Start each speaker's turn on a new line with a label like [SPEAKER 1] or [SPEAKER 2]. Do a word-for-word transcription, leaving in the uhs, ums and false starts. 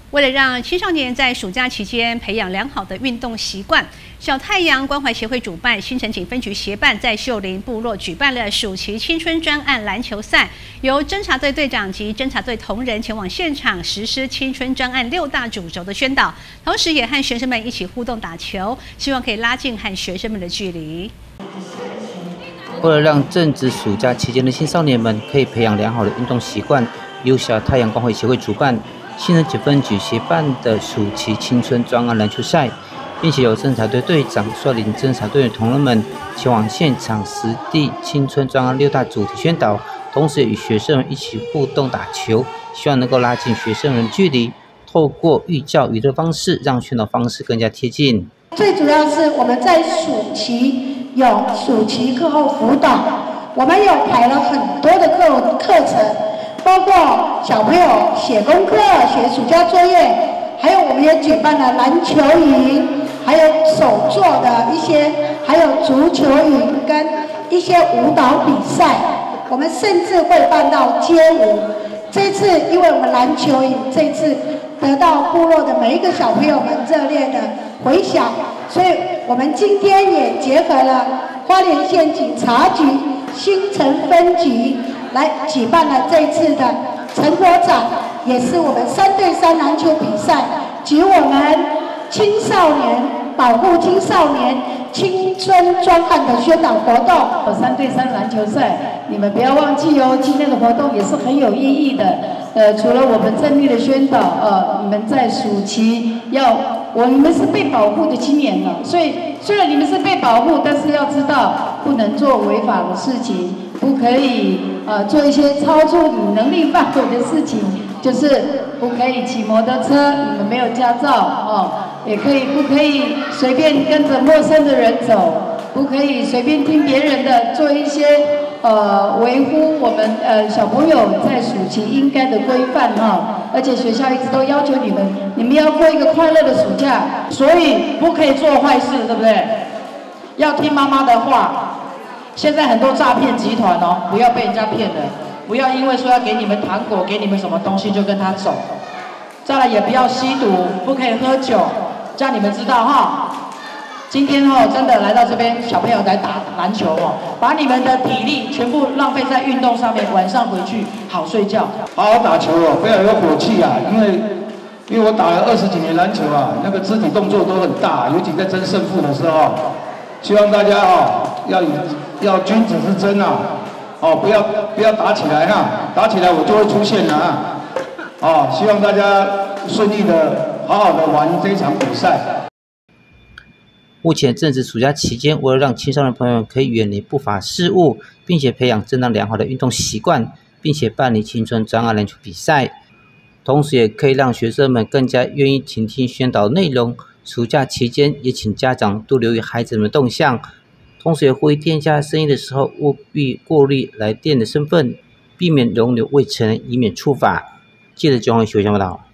[SPEAKER 1] 为了让青少年在暑假期间培养良好的运动习惯，小太阳关怀协会主办、新城警分局协办，在秀林部落举办了暑期青春专案篮球赛，由侦察队队长及侦察队同仁前往现场实施青春专案六大主轴的宣导，同时也和学生们一起互动打球，希望可以拉近和学生们的距离。
[SPEAKER 2] 为了让正值暑假期间的青少年们可以培养良好的运动习惯，由小太阳关怀协会主办、新城警分局协办的暑期青春专案篮球赛，并且由侦察队队长率领侦察队的同仁们前往现场实地青春专案六大主题宣导，同时也与学生们一起互动打球，希望能够拉近学生们的距离，透过寓教于乐方式，让宣导方式更加贴近。
[SPEAKER 3] 最主要是我们在暑期有暑期课后辅导，我们有排了很多的课课程，包括小朋友写功课、写暑假作业，还有我们也举办了篮球营，还有手作的一些，还有足球营跟一些舞蹈比赛，我们甚至会办到街舞。这次因为我们篮球营这次得到部落的每一个小朋友们热烈的回响，所以我们今天也结合了花莲县警察局新城分局来举办了这次的成果展，也是我们三对三篮球比赛及我们青少年保护青少年青春专案的宣导活动。
[SPEAKER 4] 三对三篮球赛，你们不要忘记哦，今天的活动也是很有意义的。呃，除了我们正面的宣导，呃，你们在暑期要，我你们是被保护的青年了，所以虽然你们是被保护，但是要知道不能做违法的事情，不可以呃做一些超出你能力范围的事情，就是不可以骑摩托车，你们没有驾照哦，也可以不可以随便跟着陌生的人走，不可以随便听别人的，做一些呃维护我们呃小朋友在暑期应该的规范哈，而且学校一直都要求你们，你们要过一个快乐的暑假，
[SPEAKER 5] 所以不可以做坏事，对不对？要听妈妈的话。现在很多诈骗集团哦，不要被人家骗了，不要因为说要给你们糖果，给你们什么东西就跟他走。再来也不要吸毒，不可以喝酒，这样你们知道哈。今天哦，真的来到这边，小朋友来打篮球哦，把你们的体力全部浪费在运动上面，晚上回去好睡觉，
[SPEAKER 6] 好好打球哦，不要有火气啊，因为因为我打了二十几年篮球啊，那个肢体动作都很大，尤其在争胜负的时候，希望大家哦要以要君子之争啊，哦不要不要打起来哈、啊，打起来我就会出现了啊，哦希望大家顺利的好好的玩这一场比赛。
[SPEAKER 2] 目前正值暑假期间，为了让青少年朋友可以远离不法事物，并且培养正当良好的运动习惯，并且办理青春专案篮球比赛，同时也可以让学生们更加愿意倾听宣导内容。暑假期间，也请家长多留意孩子们的动向，同时也呼吁店家生意的时候务必过滤来店的身份，避免容留未成年，以免触法。记者江宏学校报道。